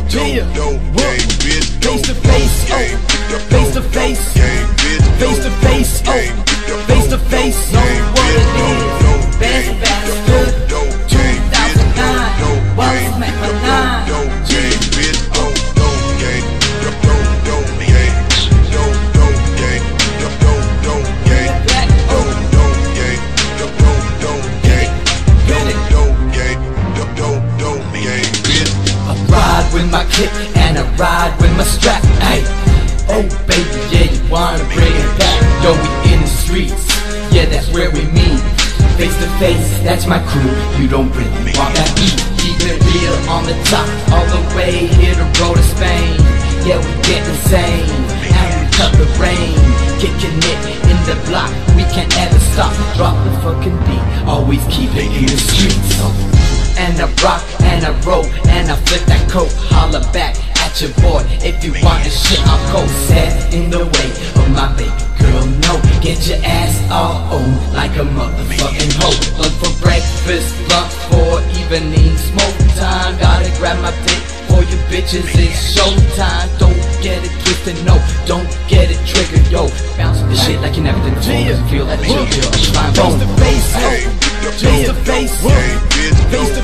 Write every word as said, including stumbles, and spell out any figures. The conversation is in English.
Yeah, face to face, oh, face to face, face to face, oh, face to face, know what it is. Bestbasstard, two thousand nine, what's make my nine? With my kick and I ride with my strap, ayy. Oh baby, yeah, you wanna bring it back. Yo, we in the streets, yeah, that's where we meet. Face to face, that's my crew, you don't really want that beat. Keep it real on the top, all the way here to Rota, Spain. Yeah, we get insane, and we cut the rain. Kicking it in the block, we can't ever stop. Drop the fucking beat, always keep it in the streets. And I rock, and I roll, and I flip that coat. Holla back at your boy, if you want this shit, I'll go. Set in the way of my baby girl, no. Get your ass all on like a motherfucking hoe. Blunt for breakfast, blunt for evening, smoke time. Gotta grab my dick for you bitches, it's showtime. Don't get it twisted, no, don't get it triggered, yo. Bounce this shit like you never did before, cause you feel that chill, feel like fine bone. Face to face, face to face, face to